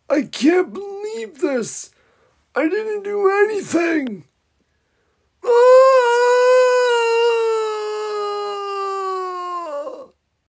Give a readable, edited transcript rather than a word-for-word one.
I can't believe this. I didn't do anything. Ah!